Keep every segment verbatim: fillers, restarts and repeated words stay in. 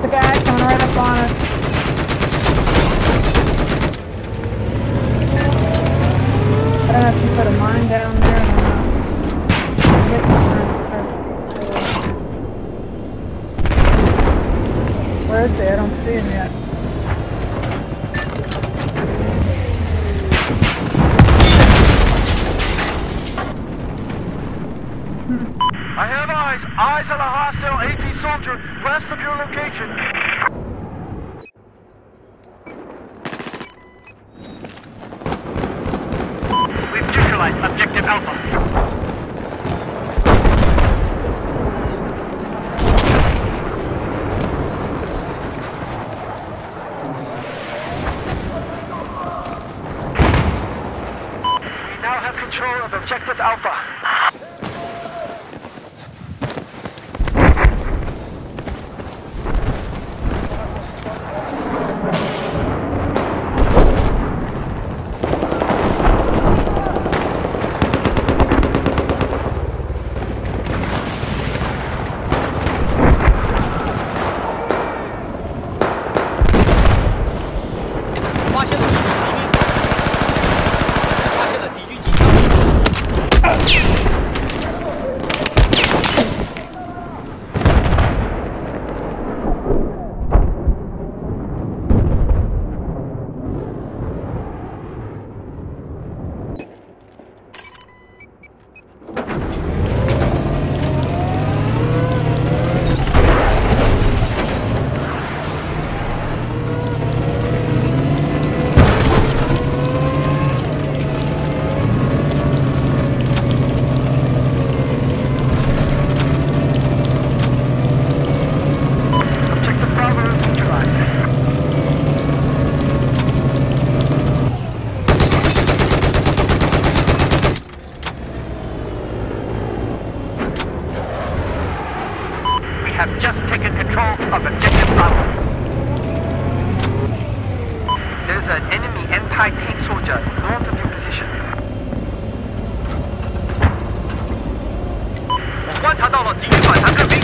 The guy coming right up on us. I don't know if you put a mine down there or not. Where is he? I don't see him yet. I have eyes. Eyes on a hostile AT soldier west of your location. We've neutralized objective Alpha. Control of objective Alpha. Have just taken control of objective Bravo. There's an enemy anti-tank soldier north of your position. 我观察到了敌军反坦克兵。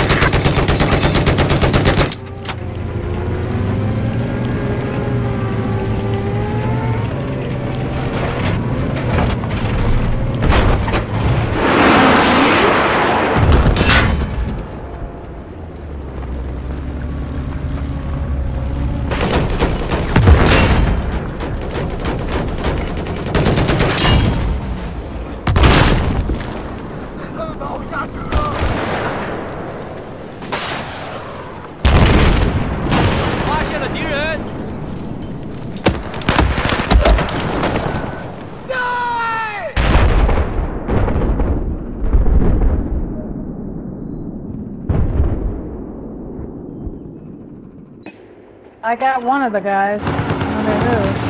I got one of the guys. I wonder who.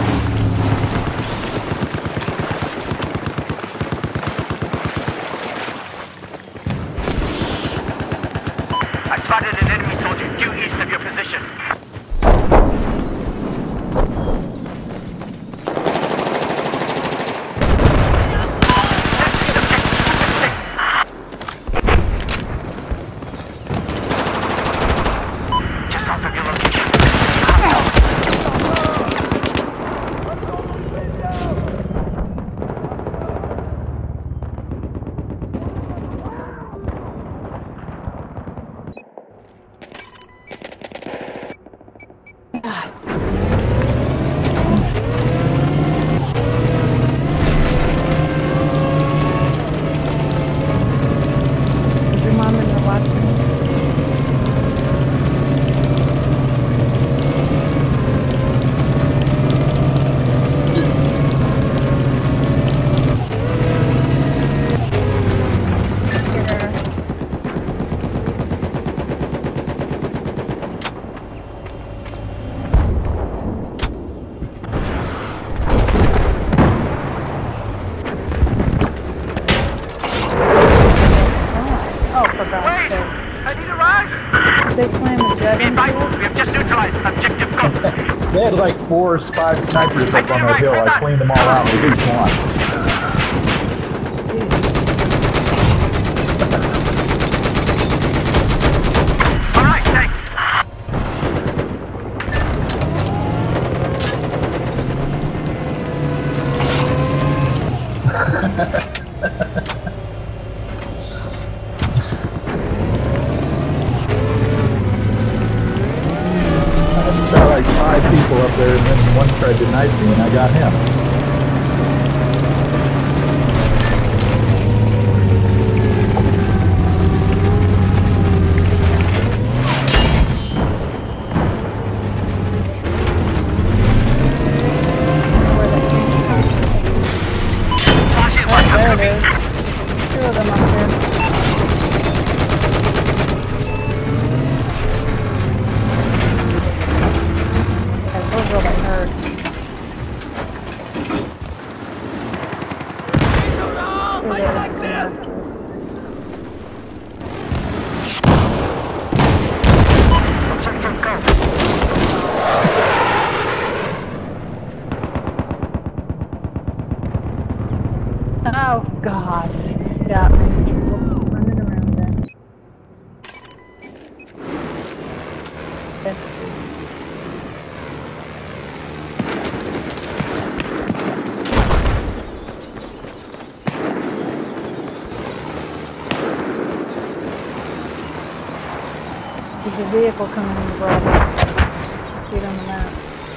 I spotted an enemy soldier due east of your position. Just off of your location. They claim a jet in. We have just neutralized objective Ghost. They had like four or five snipers up on that hill. I cleaned them all out with each one. Alright, thanks. I saw like five people up there, and then one tried to knife me, and I got him. There it is. Two of them up there. Yeah, those really hurt. Oh God! Got me. Running around there. Yes. There's a vehicle coming in the Bravo. See it on the map.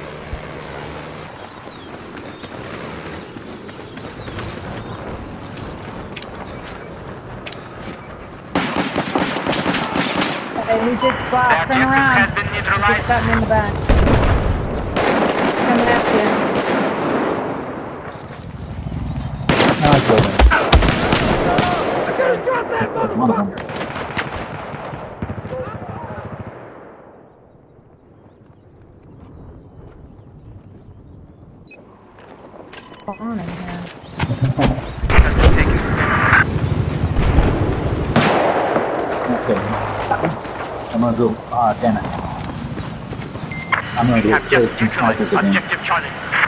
Hey, we just spot. Turn around. Has been neutralized. Just got me in the back. Coming after you. Now I killed him. I gotta drop that motherfucker! What's on in here? Okay. I'm gonna go. Ah, damn it. I'm gonna go Have kill just some neutralized snipers again. objective Charlie.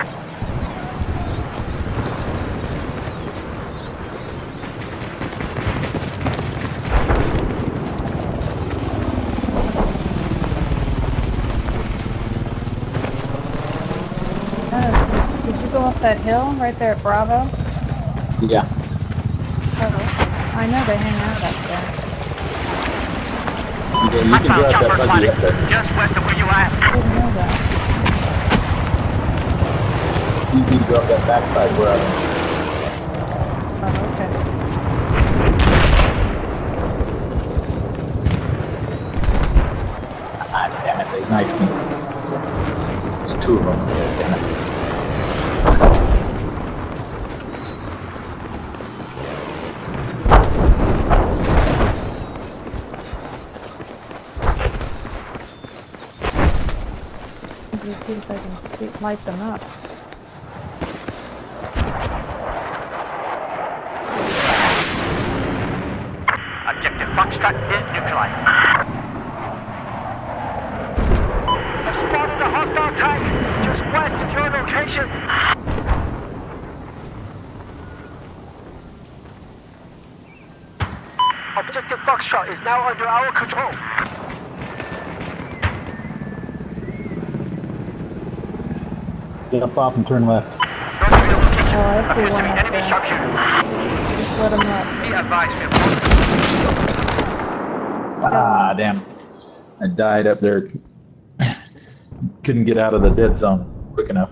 Uh, did you go up that hill right there at Bravo? Yeah. Oh, I know they hang out up there. Yeah, you I can found drive that chopper buggy spotted up there. just west of where you at. I didn't know that. You need to go up that backside where I am. Oh, okay. Ah, damn it, they knifed me. There's two of them. Damn it. Let's see if I can see, light them up. Objective Foxtrot is neutralized. I've spotted a hostile tank just west of your location. Objective Foxtrot is now under our control. Jump off and turn left. North of your location. Oh, I see Appears to one be up enemy there. sharpshooter. Just let them up. Be advised, we have lost. Ah, damn. I died up there. Couldn't get out of the dead zone quick enough.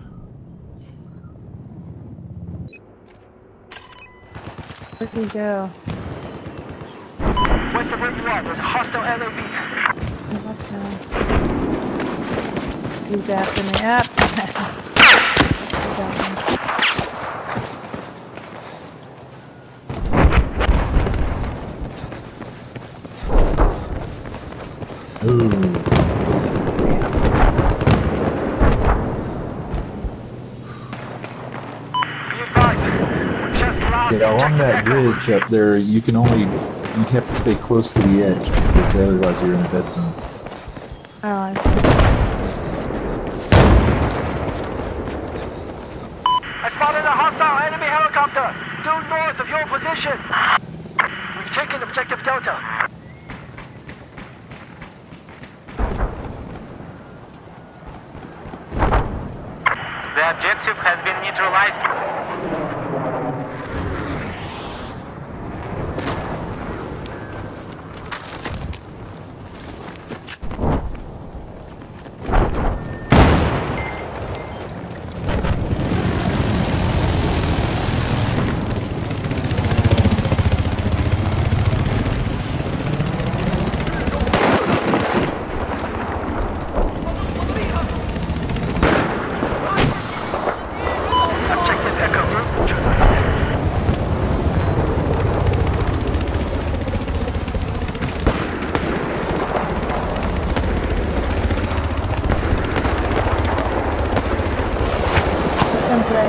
Where'd he go? West of where you are, there's a hostile L A V. Okay. He's after me. Up. Ooh. Be advised, we just lost Yeah, along objective that Echo. bridge up there, you can only, you have to stay close to the edge, because otherwise you're in a dead zone. Oh, I see. I spotted a hostile enemy helicopter due north of your position. We've taken objective Delta. The objective has been neutralized.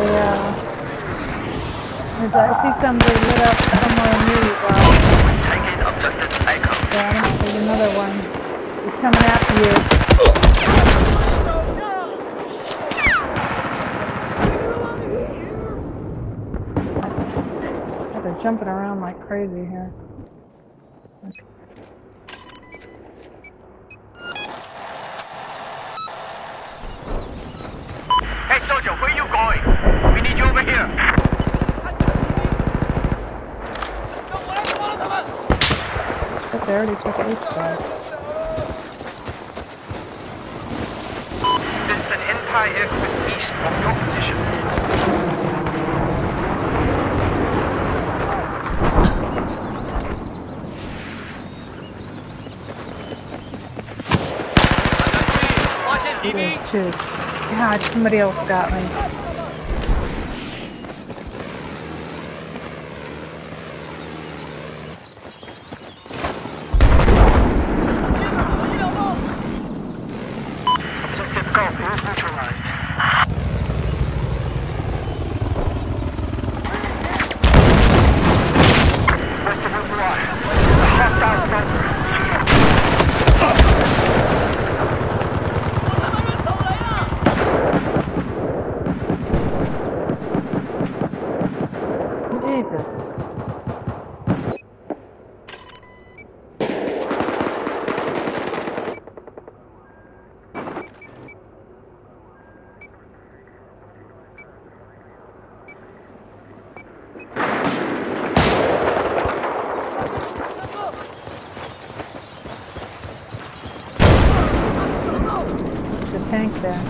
uh, there's, I see somebody lit up somewhere near you, Bob. Taking objective Echo. Yeah, there's another one. He's coming after you. They're jumping around like crazy here. Hey soldier, where you going? We need you over here. But they already took this guy. There's an anti-aircraft east of your position. There's two. God, somebody else got me. Objective Golf is neutralized. West of where you are. A hostile sniper. Jesus. There's a tank there.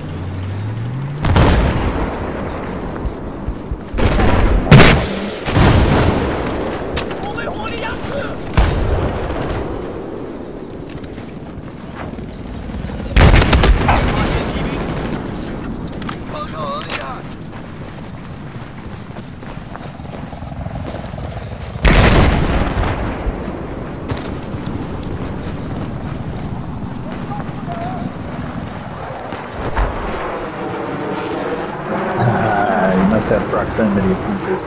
Ah, you must have proximity sensors.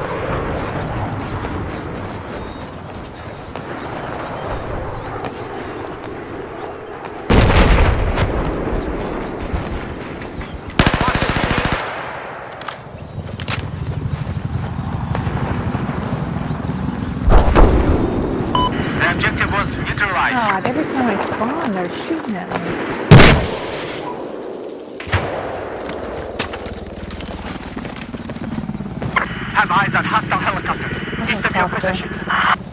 The objective was neutralized. God, every time I spawn, they're shooting at me. Have eyes on hostile helicopter. East of your Helicopter. position.